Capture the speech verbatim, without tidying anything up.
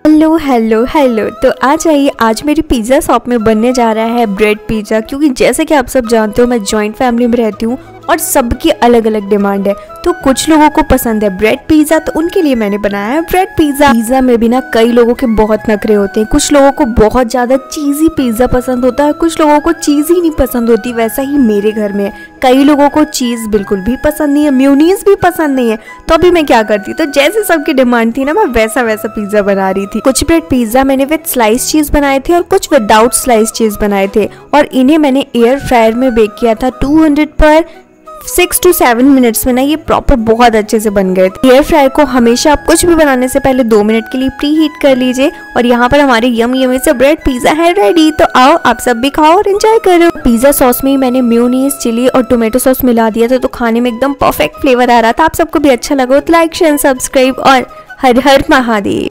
Hello hello hello तो आ जाइए, आज मेरी पिज़्ज़ा शॉप में बनने जा रहा है ब्रेड पिज़्ज़ा। क्योंकि जैसे कि आप सब जानते हो मैं जॉइंट फैमिली में रहती हूँ और सबकी अलग अलग डिमांड है। तो कुछ लोगों को पसंद है ब्रेड पिज़्ज़ा, तो उनके लिए मैंने बनाया है ब्रेड पिज़्ज़ा। पिज़्ज़ा में भी ना कई लोगों के बहुत नखरे होते हैं। कुछ लोगों को बहुत ज़्यादा चीज़ी पिज़्ज़ा पसंद होता है, कुछ लोगों को चीज़ ही नहीं पसंद होती। वैसा ही मेरे घर में है, कई लोगों को चीज़ बिल्कुल भी पसंद नहीं है, मेयोनीज भी पसंद नहीं है। तो अभी मैं क्या करती, तो जैसे सबकी डिमांड थी ना, मैं वैसा वैसा पिज़्ज़ा बना रही थी। कुछ ब्रेड पिज़्ज़ा मैंने विद स्लाइस चीज़ बनाए थे और कुछ विदाउट स्लाइस चीज़ बनाए थे, और इन्हें मैंने एयर फ्रायर में बेक किया था टू हंड्रेड पर सिक्स टू सेवन मिनट्स में ना ये प्रॉपर बहुत अच्छे से बन गए थे। एयर फ्रायर को हमेशा आप कुछ भी बनाने से पहले दो मिनट के लिए प्री हीट कर लीजिए। और यहाँ पर हमारे यम यमी से ब्रेड पिज़्ज़ा है रेडी। तो आओ आप सब भी खाओ और एंजॉय करो। पिज़्ज़ा सॉस में ही मैंने मेयोनीज, चिली और टोमेटो सॉस मिला दिया था, तो खाने में एकदम परफेक्ट फ्लेवर आ रहा था। आप सबको भी अच्छा लगा तो लाइक शेयर सब्सक्राइब और हर हर महादेव।